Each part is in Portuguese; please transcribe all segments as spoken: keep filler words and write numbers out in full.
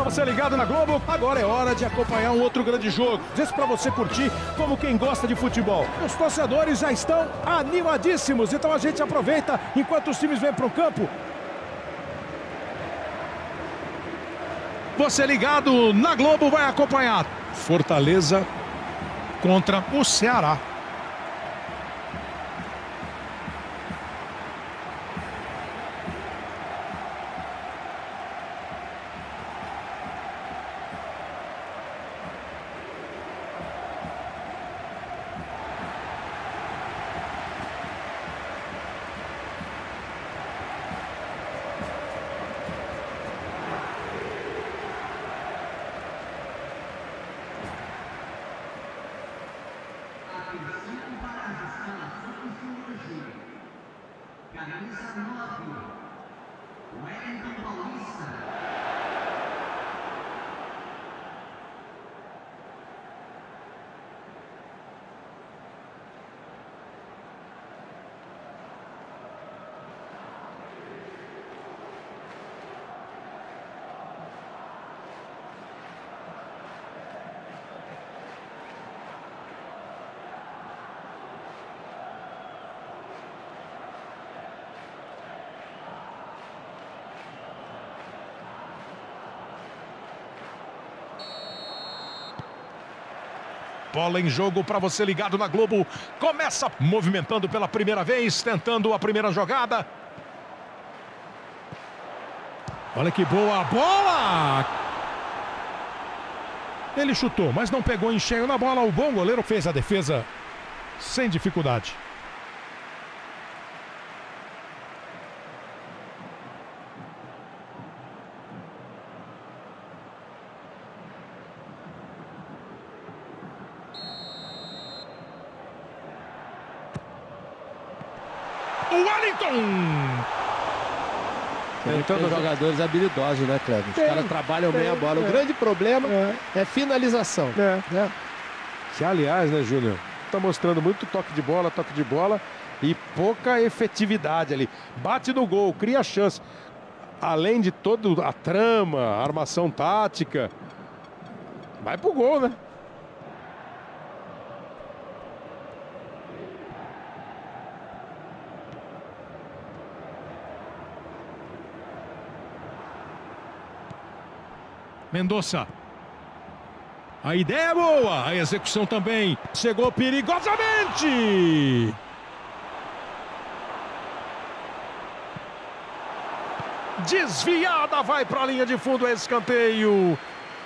Você ligado na Globo, agora é hora de acompanhar um outro grande jogo. Esse para você curtir como quem gosta de futebol. Os torcedores já estão animadíssimos, então a gente aproveita enquanto os times vêm para o campo. Você ligado na Globo vai acompanhar Fortaleza contra o Ceará. Camisa nove, Wellington Paulista. Bola em jogo para você ligado na Globo. Começa movimentando pela primeira vez, tentando a primeira jogada. Olha que boa bola! Ele chutou, mas não pegou em cheio na bola. O bom goleiro fez a defesa sem dificuldade. O Wellington! Tentando jogadores habilidosos, né, Cleber? Os Tem, caras trabalham tem, bem a bola. é. O grande problema É. é finalização. É. Né? Que, aliás, né, Júnior? Tá mostrando muito toque de bola, toque de bola e pouca efetividade ali. Bate no gol, cria chance. Além de toda a trama, a armação tática, vai pro gol, né? Mendonça. A ideia é boa, a execução também. Chegou perigosamente. Desviada, vai para a linha de fundo, é escanteio.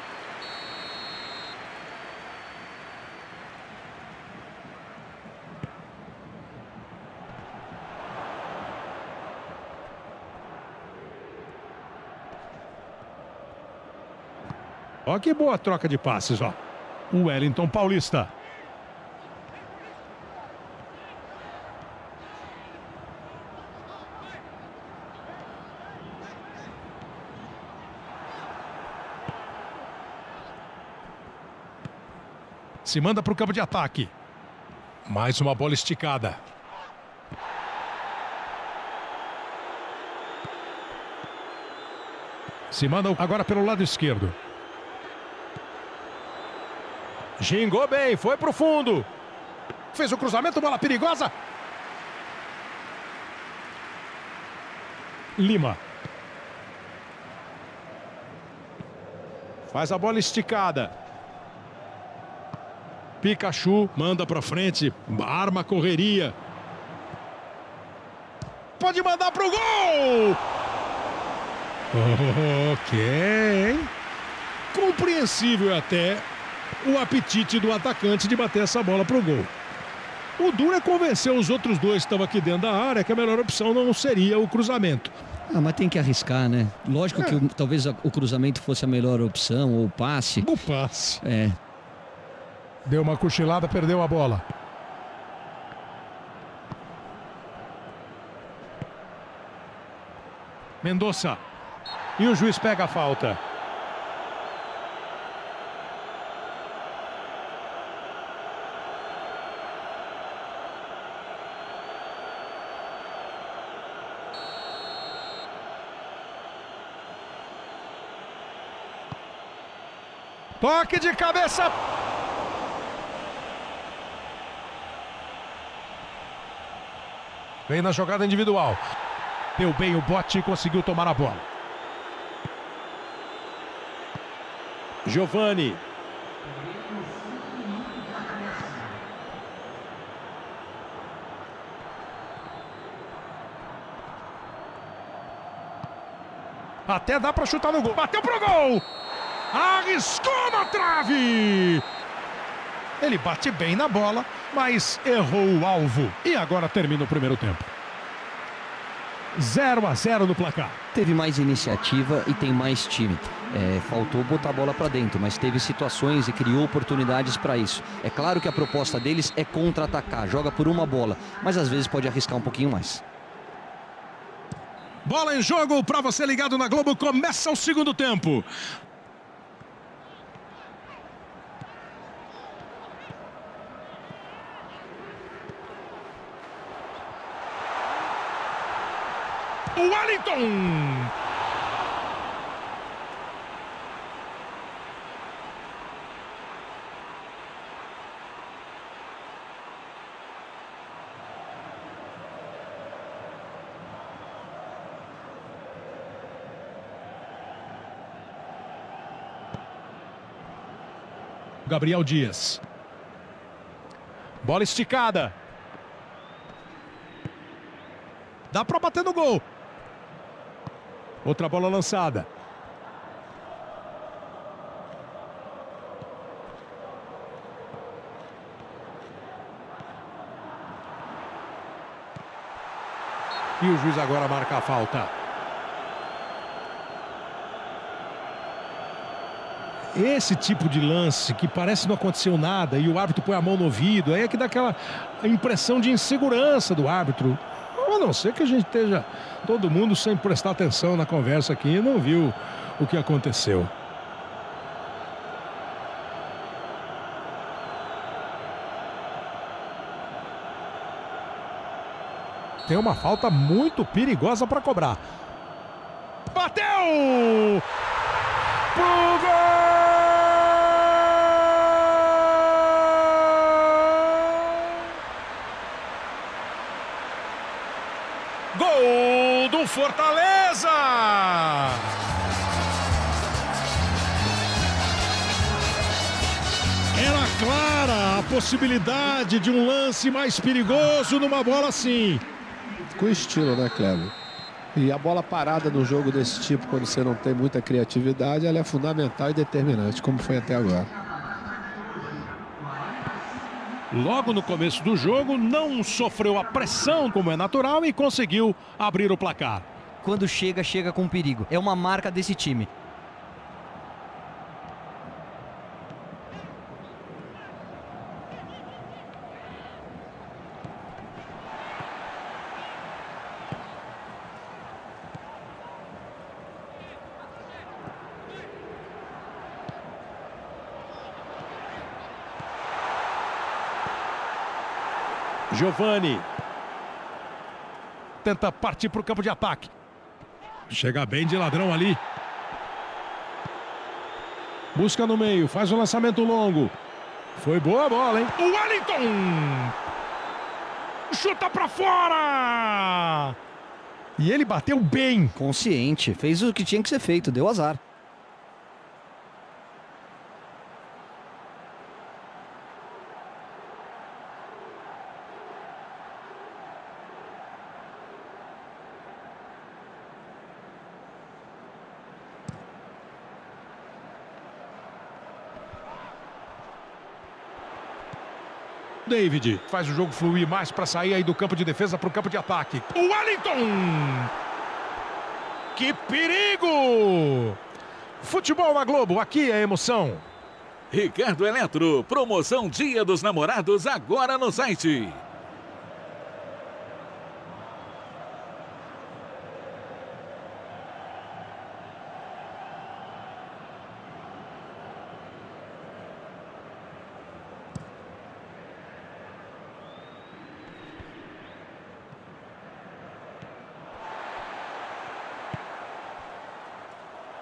Ó que boa troca de passes, ó. O Wellington Paulista. Se manda para o campo de ataque. Mais uma bola esticada. Se manda agora pelo lado esquerdo. Gingou bem, foi pro fundo. Fez o cruzamento, bola perigosa. Lima. Faz a bola esticada. Pikachu manda pra frente, arma a correria. Pode mandar pro gol! Ok. Compreensível até o apetite do atacante de bater essa bola pro gol. O duro é convencer os outros dois que estavam aqui dentro da área que a melhor opção não seria o cruzamento. Ah, mas tem que arriscar, né? Lógico É. que o- talvez a- o cruzamento fosse a melhor opção, ou o passe. O passe. É. Deu uma cochilada, perdeu a bola. Mendonça. E o juiz pega a falta. Toque de cabeça. Vem na jogada individual. Deu bem o bote e conseguiu tomar a bola. Giovani. Até dá para chutar no gol. Bateu pro gol. Arriscou na trave. Ele bate bem na bola, mas errou o alvo. E agora termina o primeiro tempo. zero a zero no placar. Teve mais iniciativa e tem mais time. É, faltou botar a bola para dentro, mas teve situações e criou oportunidades para isso. É claro que a proposta deles é contra-atacar, joga por uma bola, mas às vezes pode arriscar um pouquinho mais. Bola em jogo para você ligado na Globo. Começa o segundo tempo. O Wellington. Gabriel Dias. Bola esticada. Dá para bater no gol. Outra bola lançada. E o juiz agora marca a falta. Esse tipo de lance que parece não aconteceu nada e o árbitro põe a mão no ouvido, aí é que dá aquela impressão de insegurança do árbitro. A não ser que a gente esteja todo mundo sem prestar atenção na conversa aqui e não viu o que aconteceu. Tem uma falta muito perigosa para cobrar. Bateu! Pro gol! Gol do Fortaleza! Era clara a possibilidade de um lance mais perigoso numa bola assim. Com estilo, né, Cleber? E a bola parada no jogo desse tipo, quando você não tem muita criatividade, ela é fundamental e determinante, como foi até agora. Logo no começo do jogo, não sofreu a pressão como é natural e conseguiu abrir o placar. Quando chega, chega com perigo. É uma marca desse time. Giovani. Tenta partir para o campo de ataque. Chega bem de ladrão ali. Busca no meio, faz o lançamento longo. Foi boa a bola, hein? O Wellington! Chuta para fora! E ele bateu bem. Consciente, fez o que tinha que ser feito, deu azar. David faz o jogo fluir mais para sair aí do campo de defesa para o campo de ataque. O Wellington! Que perigo! Futebol na Globo, aqui é emoção. Ricardo Eletro, promoção Dia dos Namorados agora no site.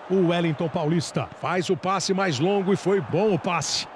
O Wellington Paulista faz o passe mais longo e foi bom o passe.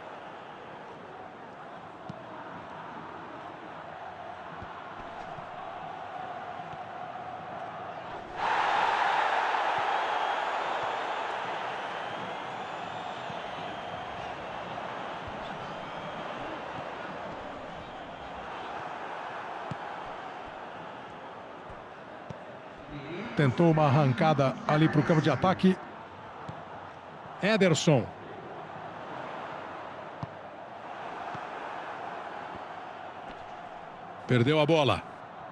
Tentou uma arrancada ali para o campo de ataque. Ederson. Perdeu a bola.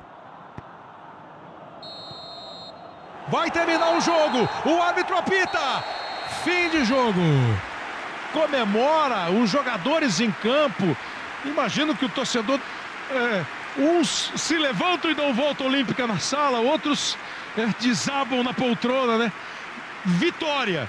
Vai terminar o jogo. O árbitro apita. Fim de jogo. Comemora os jogadores em campo. Imagino que o torcedor... É, uns se levantam e dão volta olímpica na sala, outros é, desabam na poltrona, né? Vitória!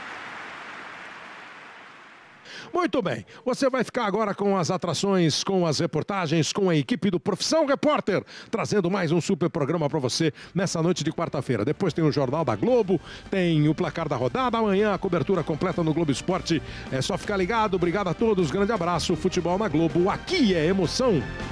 Muito bem, você vai ficar agora com as atrações, com as reportagens, com a equipe do Profissão Repórter, trazendo mais um super programa para você nessa noite de quarta-feira. Depois tem o Jornal da Globo, tem o placar da rodada, amanhã a cobertura completa no Globo Esporte. É só ficar ligado, obrigado a todos, grande abraço, Futebol na Globo, aqui é emoção.